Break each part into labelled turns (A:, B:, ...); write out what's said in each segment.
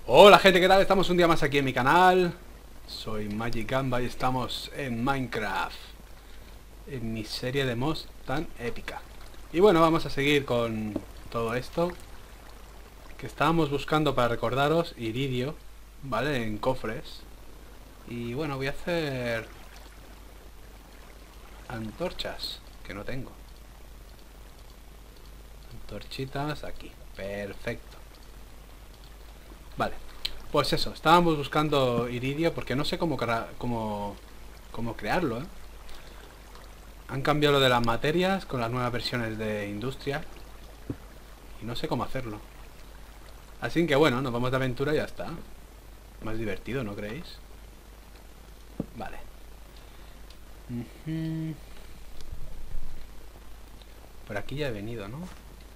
A: Hola gente, ¿qué tal? Estamos un día más aquí en mi canal. Soy Magic Gamba y estamos en Minecraft, en mi serie de mods tan épica. Y bueno, vamos a seguir con todo esto que estábamos buscando para recordaros. Iridio, ¿vale? En cofres. Y bueno, voy a hacer antorchas, que no tengo. Antorchitas aquí, perfecto. Vale, pues eso, estábamos buscando iridio porque no sé cómo crearlo, ¿eh? Han cambiado lo de las materias con las nuevas versiones de Industria y no sé cómo hacerlo. Así que bueno, nos vamos de aventura y ya está. Más divertido, ¿no creéis? Vale. Por aquí ya he venido, ¿no?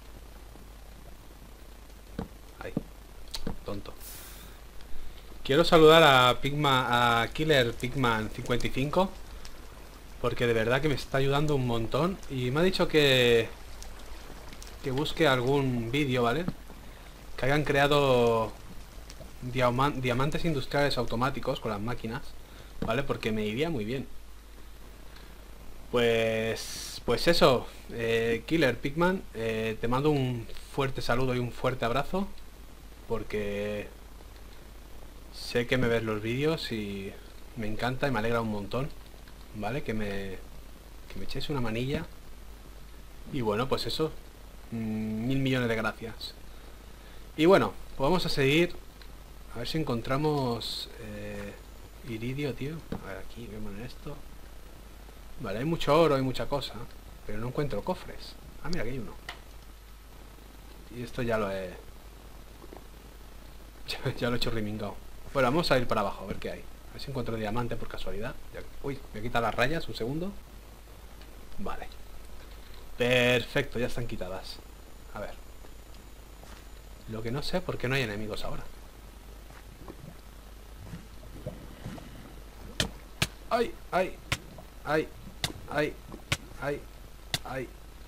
A: Ay, tonto. Quiero saludar a Killer Pigman 55 porque de verdad que me está ayudando un montón y me ha dicho que busque algún vídeo, ¿vale? Que hayan creado diamantes industriales automáticos con las máquinas, ¿vale? Porque me iría muy bien. Pues eso, Killer Pigman, te mando un fuerte saludo y un fuerte abrazo porque sé que me ves los vídeos y me encanta y me alegra un montón, ¿vale? Que me echéis una manilla. Y bueno, pues eso, 1000 millones de gracias. Y bueno, pues vamos a seguir. A ver si encontramos iridio, tío. A ver, aquí vemos en esto. Vale, hay mucho oro, hay mucha cosa, pero no encuentro cofres. Ah, mira, aquí hay uno. Y esto ya lo he... ya lo he hecho rimingao. Bueno, vamos a ir para abajo, a ver qué hay. A ver si encuentro diamante por casualidad. Uy, me quita las rayas, un segundo. Vale. Perfecto, ya están quitadas. A ver. Lo que no sé, ¿por qué no hay enemigos ahora? ¡Ay! ¡Ay! ¡Ay! ¡Ay! ¡Ay! ¡Ay!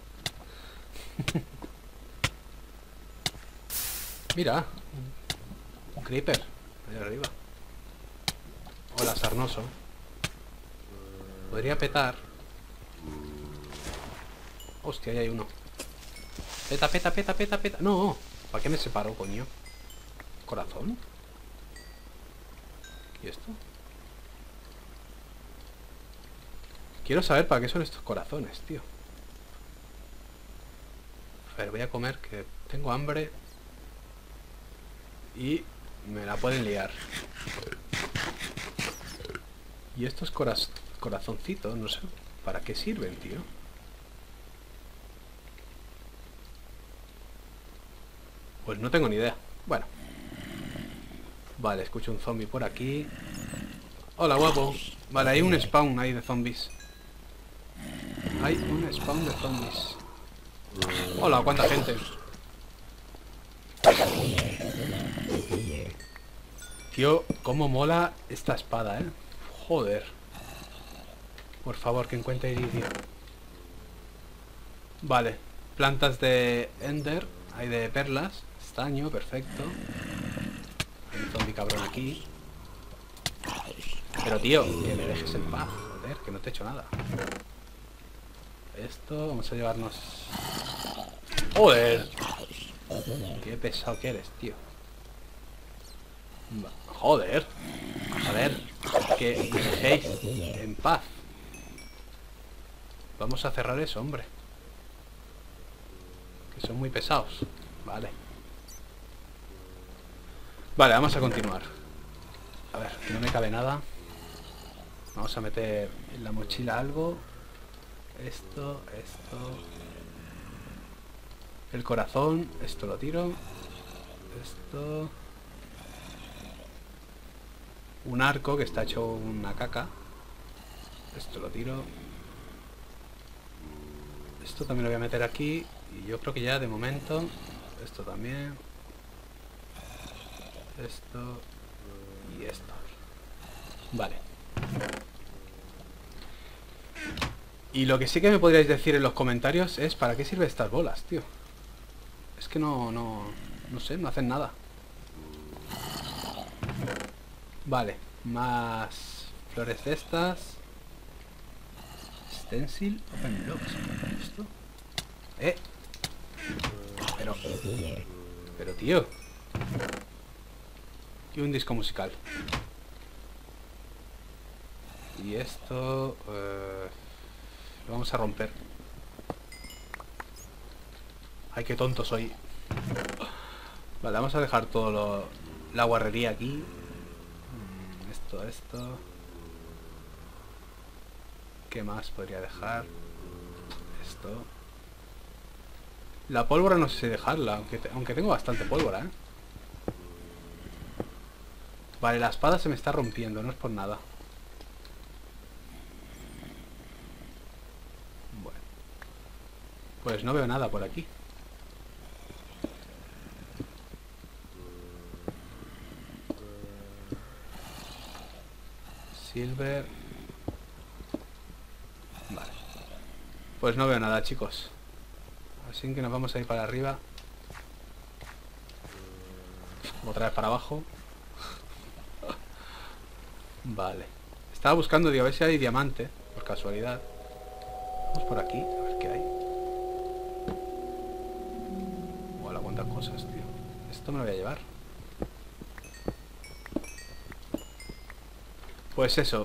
A: Mira, un creeper ahí arriba. Hola, sarnoso. Podría petar. Hostia, ahí hay uno. Peta, peta, peta, peta, peta. No, ¿para qué me separó, coño? ¿Corazón? ¿Y esto? Quiero saber para qué son estos corazones, tío. A ver, voy a comer, que tengo hambre. Y me la pueden liar. Y estos corazoncitos, no sé para qué sirven, tío. Pues no tengo ni idea. Bueno. Vale, escucho un zombie por aquí. Hola, guapo. Vale, hay un spawn ahí de zombies. Hay un spawn de zombies. Hola, cuánta gente. Tío, cómo mola esta espada, Joder. Por favor, que encuentre iridio. Vale, plantas de ender. Hay de perlas. Estaño, perfecto. Hay un zombie cabrón aquí. Pero tío, que me dejes en paz. Joder, que no te he hecho nada. Esto, vamos a llevarnos... ¡Joder! Qué pesado que eres, tío. Joder. A ver, que me dejéis en paz. Vamos a cerrar eso, hombre. Que son muy pesados. Vale. Vale, vamos a continuar. A ver, no me cabe nada. Vamos a meter en la mochila algo. Esto. El corazón, esto lo tiro. Esto. Un arco que está hecho una caca. Esto lo tiro. Esto también lo voy a meter aquí. Y yo creo que ya de momento. Esto también. Esto. Y esto. Vale. Y lo que sí que me podríais decir en los comentarios es ¿para qué sirven estas bolas, tío? Es que no sé, no hacen nada. Vale, más flores de estas. Stencil Open Blocks. ¿Esto? ¡Eh! Pero tío. Y un disco musical. Y esto... lo vamos a romper. Ay, qué tonto soy. Vale, vamos a dejar todo la guarrería aquí. Esto. ¿Qué más podría dejar? Esto. La pólvora no sé si dejarla, aunque tengo bastante pólvora, ¿eh? Vale, la espada se me está rompiendo, no es por nada. Bueno. Pues no veo nada por aquí. Silver. Vale. Pues no veo nada, chicos. Así que nos vamos a ir para arriba. Otra vez para abajo. Vale. Estaba buscando, digo, a ver si hay diamante. Por casualidad. Vamos por aquí, a ver qué hay. Hola, cuántas cosas, tío. Esto me lo voy a llevar. Pues eso.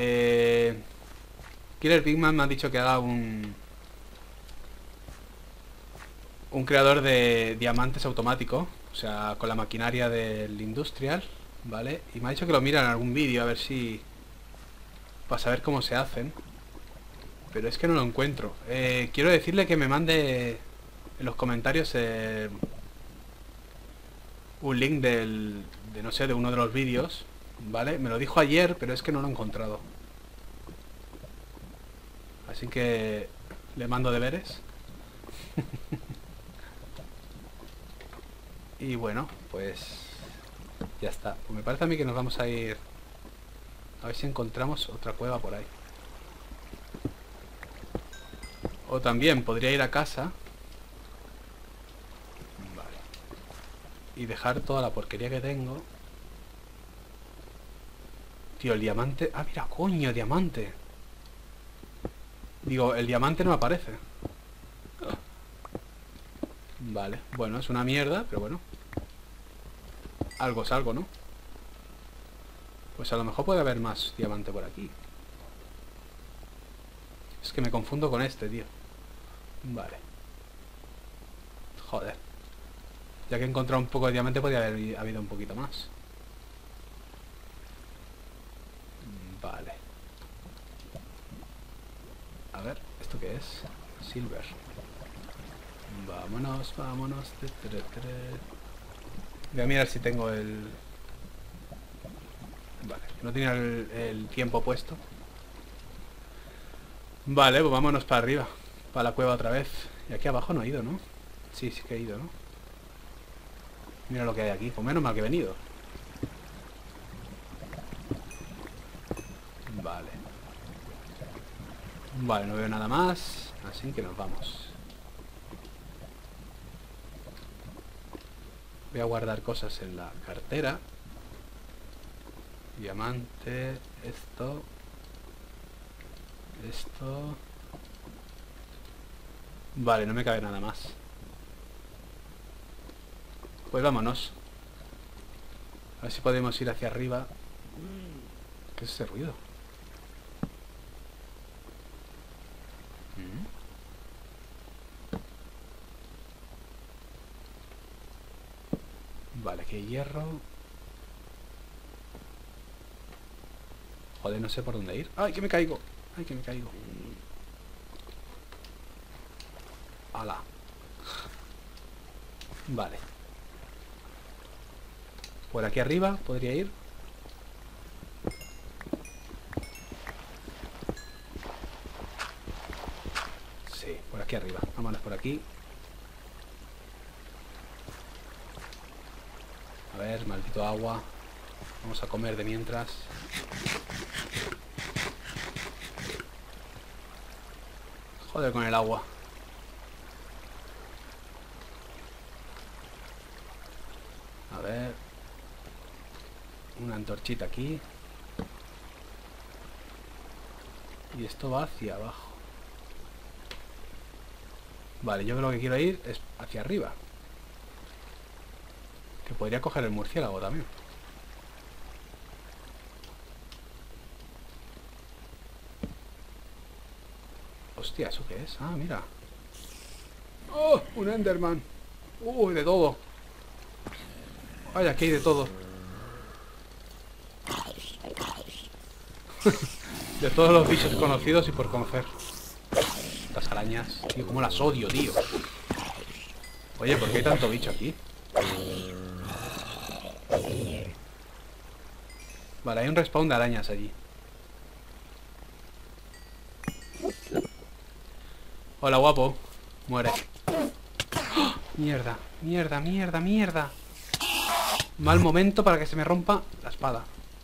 A: Killer Pigman me ha dicho que haga un creador de diamantes automático. O sea, con la maquinaria del industrial. ¿Vale? Y me ha dicho que lo mira en algún vídeo a ver si... para saber cómo se hacen. Pero es que no lo encuentro. Quiero decirle que me mande en los comentarios un link de no sé, de uno de los vídeos. ¿Vale? Me lo dijo ayer, pero es que no lo he encontrado. Así que le mando deberes. Y bueno, pues ya está. Pues me parece a mí que nos vamos a ir a ver si encontramos otra cueva por ahí. O también podría ir a casa. Vale. Y dejar toda la porquería que tengo. Tío, el diamante... Ah, mira, coño, diamante. Digo, el diamante no me aparece. Vale, bueno, es una mierda, pero bueno. Algo es algo, ¿no? Pues a lo mejor puede haber más diamante por aquí. Es que me confundo con este, tío. Vale. Joder. Ya que he encontrado un poco de diamante, podría haber habido un poquito más. Vale. A ver, ¿esto qué es? Silver. Vámonos, vámonos. Voy a mirar si tengo el... Vale, no tenía el tiempo puesto. Vale, pues vámonos para arriba. Para la cueva otra vez. Y aquí abajo no he ido, ¿no? Sí, sí que he ido, ¿no? Mira lo que hay aquí. Pues menos mal que he venido. Vale. Vale, no veo nada más. Así que nos vamos. Voy a guardar cosas en la cartera. Diamante. Esto. Esto. Vale, no me cabe nada más. Pues vámonos. A ver si podemos ir hacia arriba. ¿Qué es ese ruido? Vale, aquí hay hierro. Joder, no sé por dónde ir. ¡Ay, que me caigo! ¡Ay, que me caigo! ¡Hala! Vale. Por aquí arriba podría ir. Sí, por aquí arriba. Vámonos por aquí. A ver, maldito agua. Vamos a comer de mientras. Joder con el agua. A ver. Una antorchita aquí. Y esto va hacia abajo. Vale, yo lo que quiero ir es hacia arriba. Que podría coger el murciélago también. Hostia, ¿eso qué es? Ah, mira. ¡Oh! Un Enderman. De todo. Vaya, aquí hay de todo. De todos los bichos conocidos y por conocer. Las arañas. Tío, cómo las odio, tío. Oye, ¿por qué hay tanto bicho aquí? Vale, hay un respawn de arañas allí. Hola, guapo. Muere. ¡Oh! Mierda, mierda, mierda, mierda. Mal momento para que se me rompa la espada.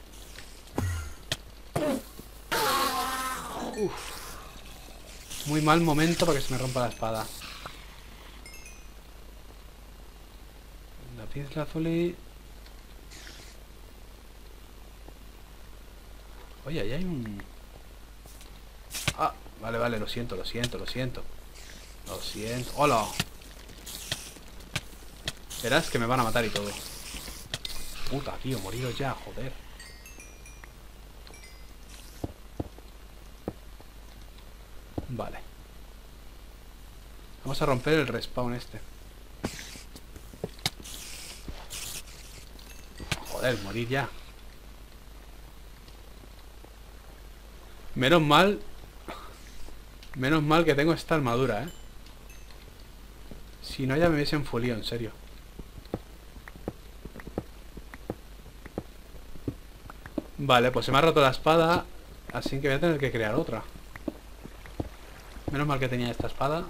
A: Uf. Muy mal momento para que se me rompa la espada. La piedra azul y... Oye, ahí hay un... Ah, vale, vale, lo siento, lo siento, lo siento. Lo siento. ¡Hola! Verás que me van a matar y todo. Puta, tío, moriros ya, joder. Vale. Vamos a romper el respawn este. Joder, morir ya. Menos mal que tengo esta armadura, ¿eh? Si no ya me hubiesen fulido, en serio. Vale, pues se me ha roto la espada. Así que voy a tener que crear otra. Menos mal que tenía esta espada.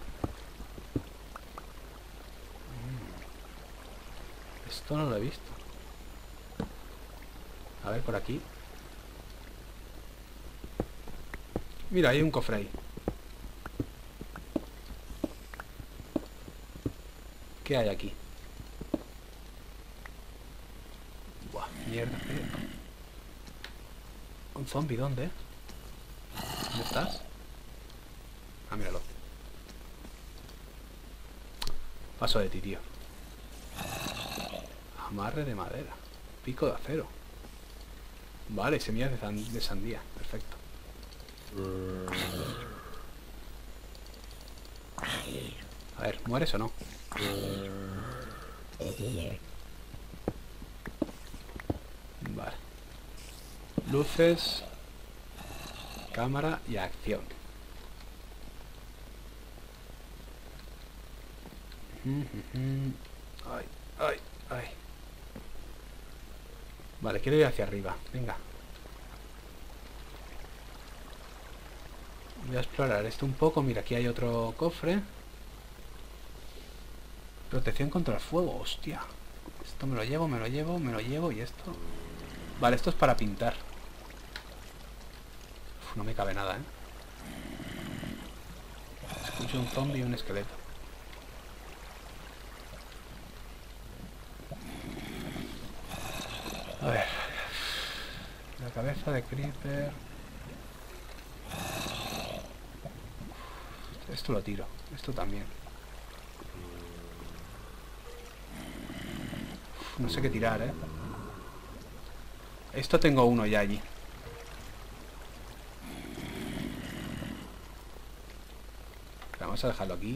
A: Esto no lo he visto. A ver, por aquí. Mira, hay un cofre ahí. ¿Qué hay aquí? Buah, mierda. ¿Un zombie? ¿Dónde? ¿Dónde estás? Ah, míralo. Paso de ti, tío. Amarre de madera. Pico de acero. Vale, semillas de sandía. Perfecto. A ver, ¿mueres o no? Vale. Luces. Cámara y acción. Ay, ay, ay. Vale, quiero ir hacia arriba. Venga. Voy a explorar esto un poco. Mira, aquí hay otro cofre. Protección contra el fuego, hostia. Esto me lo llevo, me lo llevo, me lo llevo. Y esto... Vale, esto es para pintar. Uf, no me cabe nada, ¿eh? Escucho un zombie y un esqueleto. A ver. La cabeza de Creeper. Esto lo tiro. Esto también. Uf, no sé qué tirar, ¿eh? Esto tengo uno ya allí. Vamos a dejarlo aquí.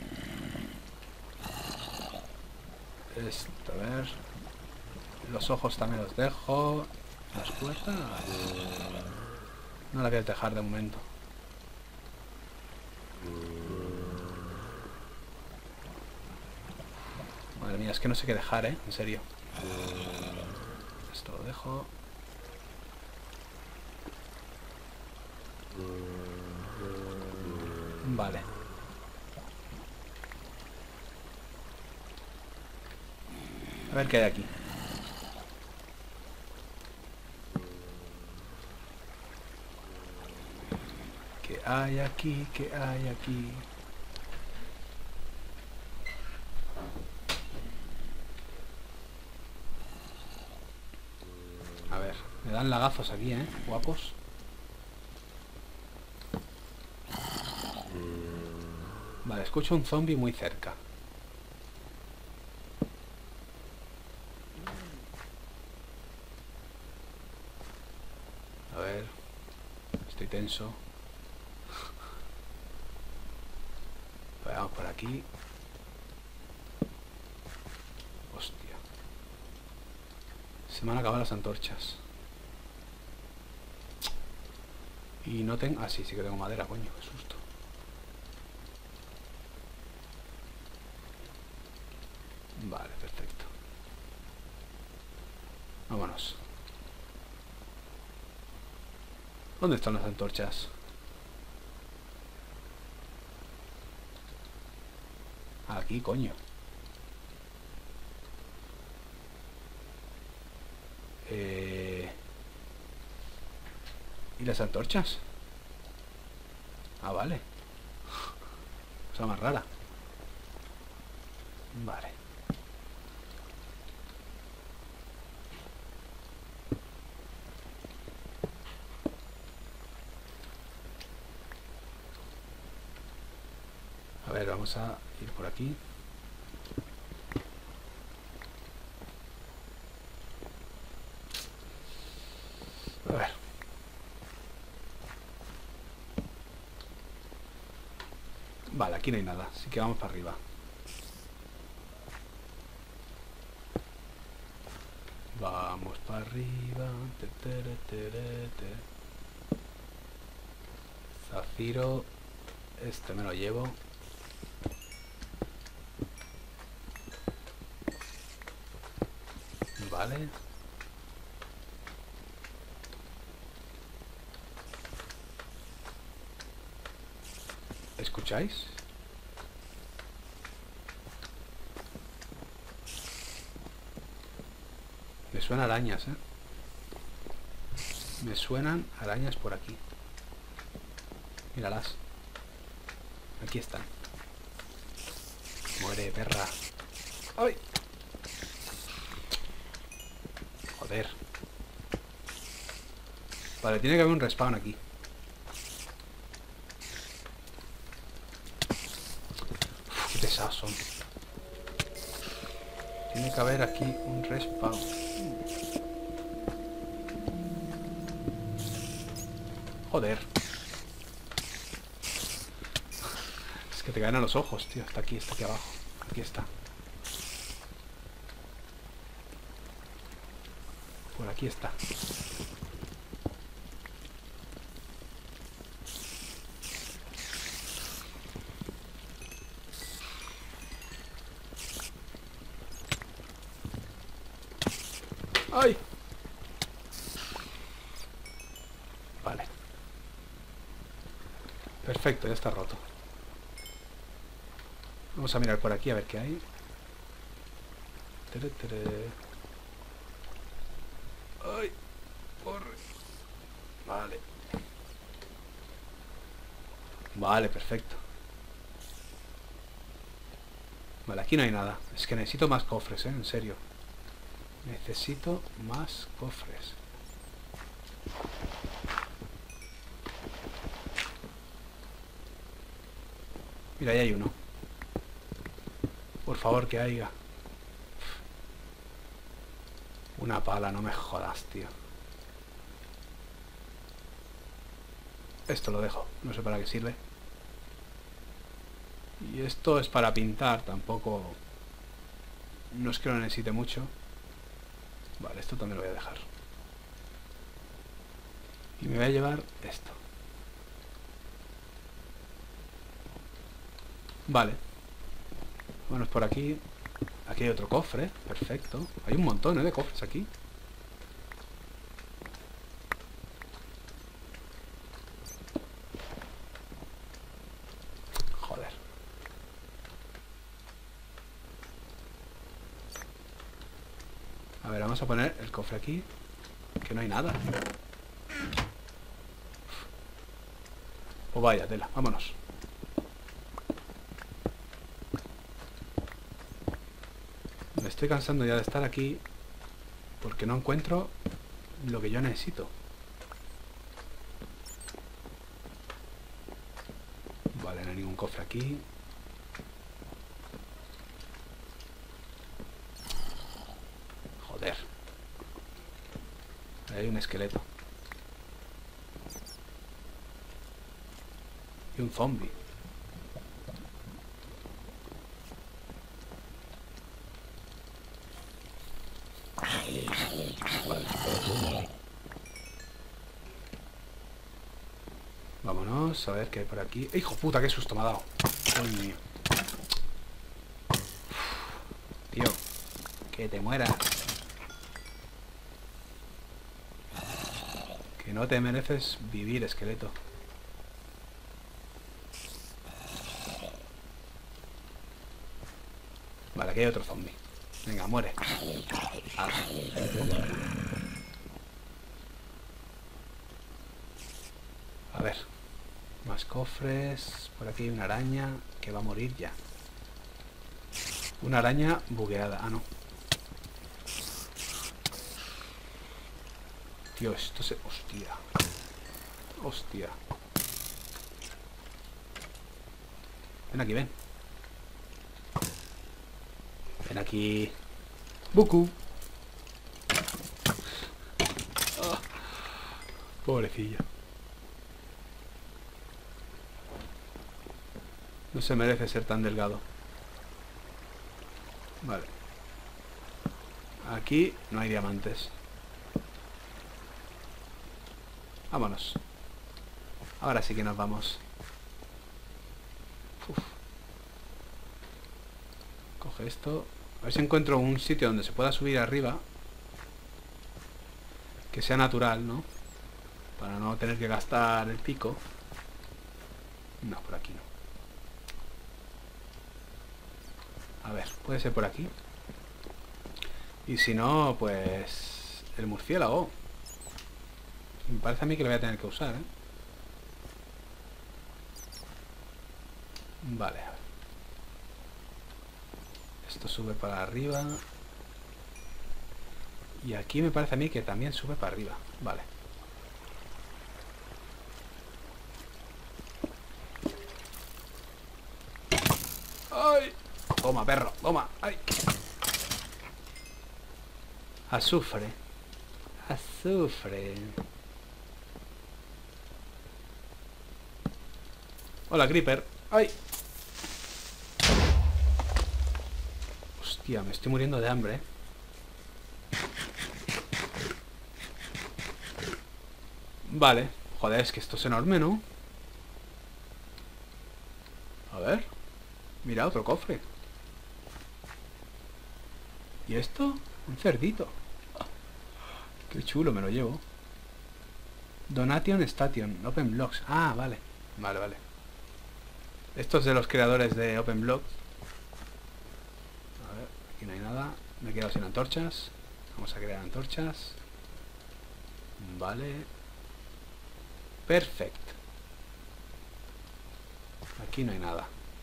A: Esto, a ver. Los ojos también los dejo. Las puertas. No la voy a dejar de momento. Madre mía, es que no sé qué dejar, ¿eh? En serio. Esto lo dejo. Vale. A ver qué hay aquí. ¿Qué hay aquí? ¿Qué hay aquí? A A ver, me dan lagazos aquí, guapos. Vale, escucho un zombie muy cerca. A ver, estoy tenso. Vamos por aquí. Hostia. Se me han acabado las antorchas. Y no tengo... Ah, sí, sí que tengo madera, coño, qué susto. Vale, perfecto. Vámonos. ¿Dónde están las antorchas? Aquí, coño. ¿Y las antorchas? Ah, vale. Cosa más rara. Vale. A ver, vamos a ir por aquí. A ver. Vale, aquí no hay nada, así que vamos para arriba. Vamos para arriba. Zafiro. Este me lo llevo. Vale. ¿Escucháis? Me suenan arañas, Me suenan arañas por aquí. Míralas. Aquí están. Muere, perra. ¡Ay! Joder. Vale, tiene que haber un respawn aquí. Uf, qué pesados son. Tiene que haber aquí un respawn. Joder. Es que te caen a los ojos, tío. Está aquí abajo. Aquí está. Por aquí está. ¡Ay! Vale. Perfecto, ya está roto. Vamos a mirar por aquí a ver qué hay. Tere, tere. ¡Ay! Corre. Vale. Vale, perfecto. Vale, aquí no hay nada. Es que necesito más cofres, en serio. Necesito más cofres. Mira, ahí hay uno. Por favor, que haya. Una pala, no me jodas, tío. Esto lo dejo, no sé para qué sirve. Y esto es para pintar, tampoco... No es que lo necesite mucho. Vale, esto también lo voy a dejar. Y me voy a llevar esto. Vale. Bueno, por aquí. Aquí hay otro cofre, perfecto. Hay un montón, de cofres aquí. Joder. A ver, vamos a poner el cofre aquí. Que no hay nada. Pues vaya tela, vámonos. Me estoy cansando ya de estar aquí porque no encuentro lo que yo necesito. Vale, no hay ningún cofre aquí. Joder. Ahí hay un esqueleto. Y un zombie. Vale. Vámonos a ver qué hay por aquí. ¡Hijo puta, qué susto me ha dado! ¡Dios mío! Tío, que te mueras. Que no te mereces vivir, esqueleto. Vale, aquí hay otro zombie. Venga, muere. A ver. Más cofres. Por aquí hay una araña que va a morir ya. Una araña bugueada. Ah, no. Tío, esto se... Hostia. Hostia. Ven aquí, ven. Ven aquí. Buku. Oh, pobrecillo. No se merece ser tan delgado. Vale. Aquí no hay diamantes. Vámonos. Ahora sí que nos vamos. Uf. Coge esto. A ver si encuentro un sitio donde se pueda subir arriba. Que sea natural, ¿no? Para no tener que gastar el pico. No, por aquí no. A ver, puede ser por aquí. Y si no, pues... el murciélago. Me parece a mí que lo voy a tener que usar, ¿eh? Vale. Esto sube para arriba. Y aquí me parece a mí que también sube para arriba. Vale. ¡Ay! Toma, perro, toma. ¡Ay! Azufre. Azufre. Hola, Creeper. ¡Ay! Hostia, me estoy muriendo de hambre, ¿eh? Vale. Joder, es que esto es enorme, ¿no? A ver. Mira, otro cofre. ¿Y esto? Un cerdito. Qué chulo, me lo llevo. Donation Station, Open Blocks. Ah, vale. Vale, vale. Esto es de los creadores de Open Blocks. A ver, aquí no hay nada. Me he quedado sin antorchas. Vamos a crear antorchas. Vale. Perfecto. Aquí no hay nada.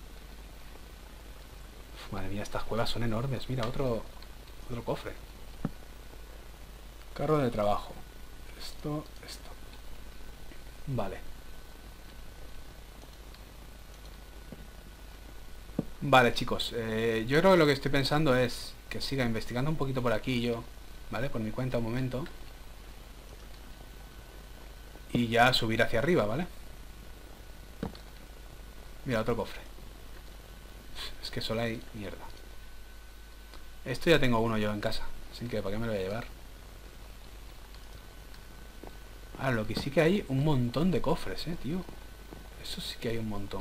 A: Uf, madre mía, estas cuevas son enormes. Mira, otro cofre. Carro de trabajo. Esto. Vale. Vale, chicos. Yo creo que lo que estoy pensando es que siga investigando un poquito por aquí yo. ¿Vale? Por mi cuenta un momento. Y ya subir hacia arriba, ¿vale? Mira, otro cofre. Es que solo hay mierda. Esto ya tengo uno yo en casa. Así que, ¿para qué me lo voy a llevar? Ahora, lo que sí que hay un montón de cofres, tío. Eso sí que hay un montón.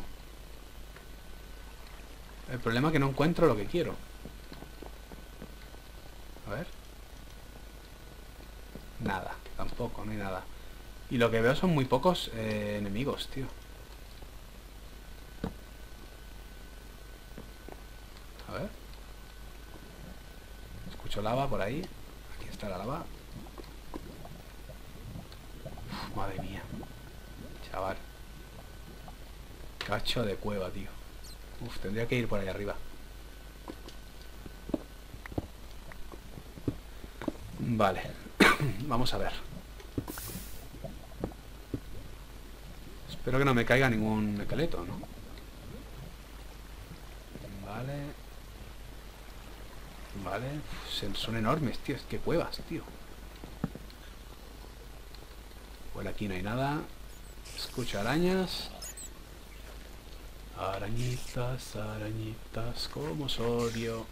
A: El problema es que no encuentro lo que quiero. A ver. Nada, tampoco, no hay nada. Y lo que veo son muy pocos enemigos, tío. A ver. Escucho lava por ahí. Aquí está la lava. Uf, madre mía. Chaval. Cacho de cueva, tío. Uf, tendría que ir por ahí arriba. Vale. Vamos a ver. Espero que no me caiga ningún esqueleto, ¿no? Vale. Vale. Uf, son enormes, tío. Es que cuevas, tío. Por aquí no hay nada. Escucho arañas. Arañitas, arañitas, como odio.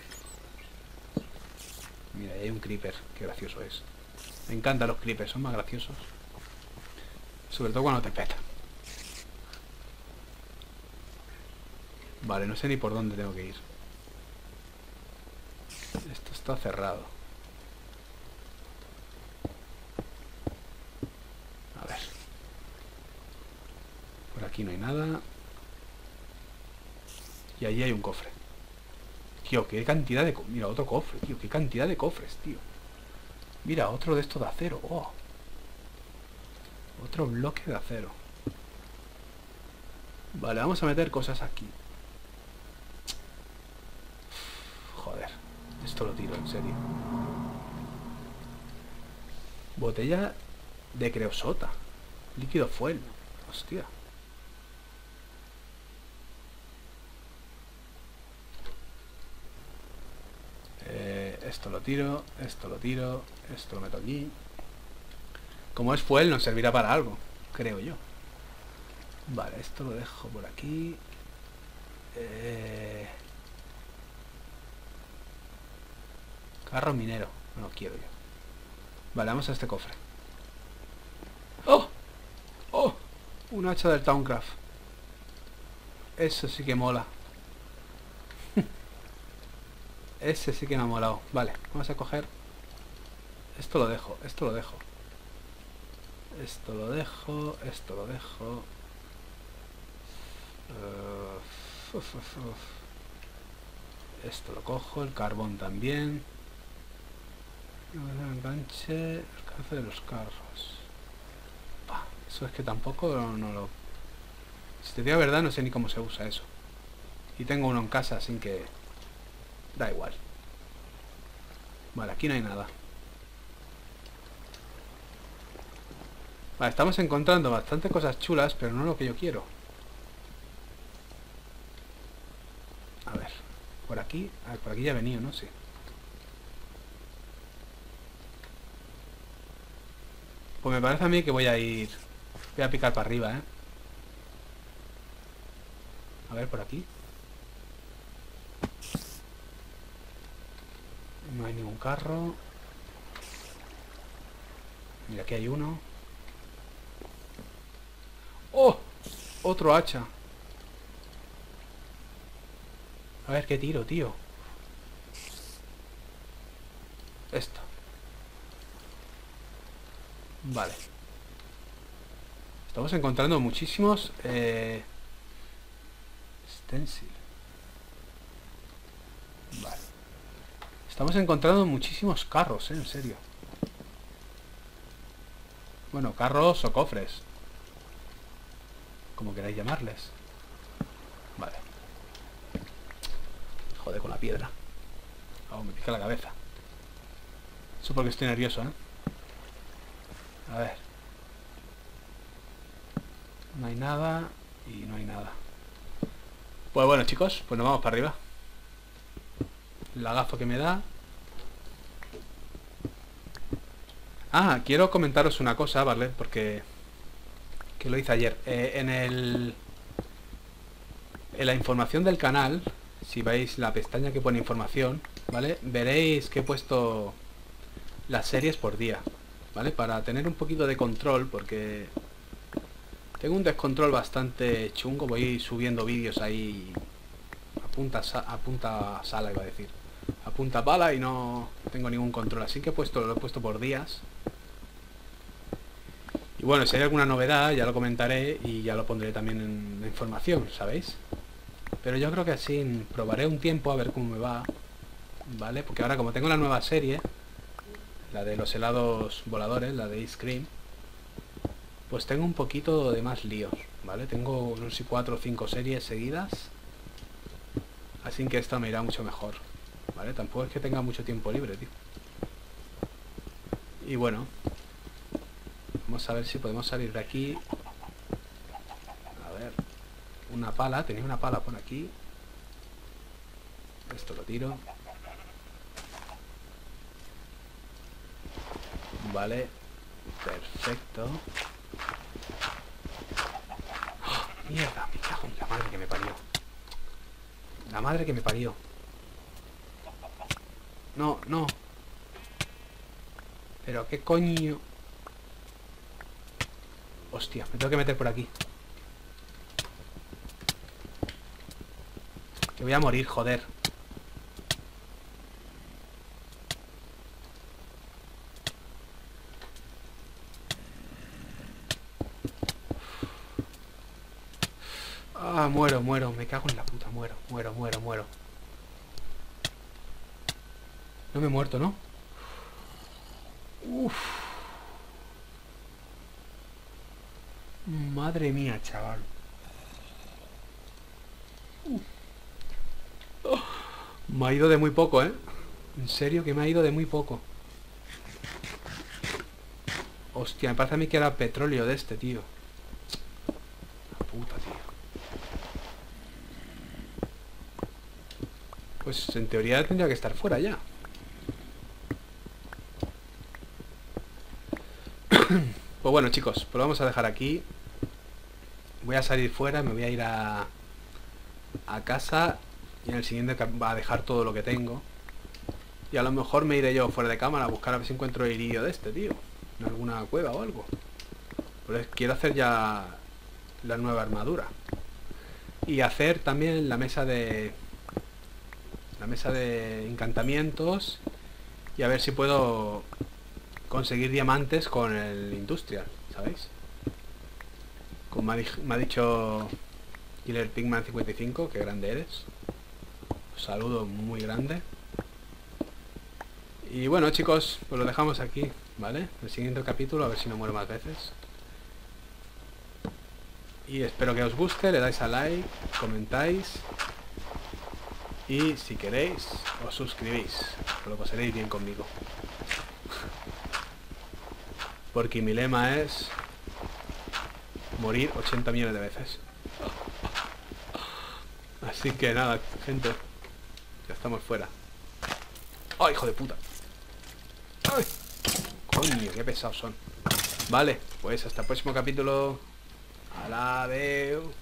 A: Mira, ahí hay un creeper. Qué gracioso es. Me encantan los creepers, son más graciosos. Sobre todo cuando te peta. Vale, no sé ni por dónde tengo que ir. Esto está cerrado. A ver. Por aquí no hay nada. Y allí hay un cofre. Tío, qué cantidad de... Mira, otro cofre, tío. Qué cantidad de cofres, tío. Mira, otro de estos de acero. Oh. Otro bloque de acero. Vale, vamos a meter cosas aquí. Joder. Esto lo tiro, en serio. Botella de creosota. Líquido fuel. Hostia. Esto lo tiro, esto lo tiro, esto lo meto aquí. Como es fuel, nos servirá para algo, creo yo. Vale, esto lo dejo por aquí. Carro minero, no lo quiero yo. Vale, vamos a este cofre. ¡Oh! ¡Oh! Un hacha del Towncraft. Eso sí que mola. Ese sí que me ha molado. Vale, vamos a coger. Esto lo dejo, esto lo dejo. Esto lo dejo, esto lo dejo. Esto lo cojo, el carbón también. El enganche, el alcance de los carros. Eso es que tampoco no lo... Si te digo la verdad, no sé ni cómo se usa eso. Y tengo uno en casa, así que... Da igual. Vale, aquí no hay nada. Vale, estamos encontrando bastante cosas chulas, pero no lo que yo quiero. A ver, por aquí... A ver, por aquí ya he venido, ¿no? Sí. Pues me parece a mí que voy a ir... Voy a picar para arriba, ¿eh? A ver, por aquí. No hay ningún carro. Mira, aquí hay uno. ¡Oh! Otro hacha. A ver qué tiro, tío. Esto. Vale. Estamos encontrando muchísimos... Stencil. Vale. Estamos encontrando muchísimos carros, en serio. Bueno, carros o cofres, como queráis llamarles. Vale. Joder, con la piedra. Oh, me pica la cabeza. Eso porque estoy nervioso, ¿eh? A ver. No hay nada y no hay nada. Pues bueno, chicos, pues nos vamos para arriba. Lagazo que me da. Ah, quiero comentaros una cosa, ¿vale? Porque... que lo hice ayer. En la información del canal, si veis la pestaña que pone información, ¿vale? Veréis que he puesto las series por día, ¿vale? Para tener un poquito de control, porque tengo un descontrol bastante chungo. Voy subiendo vídeos ahí a punta sala, iba a decir. A punta pala, y no tengo ningún control. Así que lo he puesto por días. Y bueno, si hay alguna novedad ya lo comentaré y ya lo pondré también en la información, ¿sabéis? Pero yo creo que así probaré un tiempo a ver cómo me va, ¿vale? Porque ahora, como tengo la nueva serie, la de los helados voladores, la de Ice Cream, pues tengo un poquito de más líos, ¿vale? Tengo, no sé si 4 o 5 series seguidas. Así que esto me irá mucho mejor, ¿vale? Tampoco es que tenga mucho tiempo libre, tío. Y bueno, vamos a ver si podemos salir de aquí. A ver, una pala, tenía una pala por aquí. Esto lo tiro. Vale, perfecto. ¡Oh, mierda! Me cago en la madre que me parió. La madre que me parió. No, no. Pero qué coño. Hostia, me tengo que meter por aquí. Que voy a morir, joder. Ah, muero, muero. Me cago en la puta. Muero, muero, muero, muero. No me he muerto, ¿no? Uf. Madre mía, chaval. Oh, me ha ido de muy poco, ¿eh? En serio que me ha ido de muy poco. Hostia, me parece a mí que era petróleo de este, tío. La puta, tío. Pues en teoría tendría que estar fuera ya. Pues bueno, chicos, pues lo vamos a dejar aquí. Voy a salir fuera, me voy a ir a casa. Y en el siguiente va a dejar todo lo que tengo. Y a lo mejor me iré yo fuera de cámara a buscar a ver si encuentro el iridio de este, tío. En alguna cueva o algo. Pues quiero hacer ya la nueva armadura. Y hacer también la mesa de encantamientos. Y a ver si puedo conseguir diamantes con el industrial, ¿sabéis? Como me ha dicho Killer Pigman 55, que grande eres. Os saludo muy grande. Y bueno, chicos, pues lo dejamos aquí, ¿vale? El siguiente capítulo, a ver si no muero más veces. Y espero que os guste, le dais a like, comentáis. Y si queréis, os suscribís. Lo pasaréis bien conmigo. Porque mi lema es morir 80 millones de veces. Así que nada, gente. Ya estamos fuera. ¡Ay, hijo de puta! ¡Ay! Coño, qué pesados son. Vale, pues hasta el próximo capítulo. Alabeo.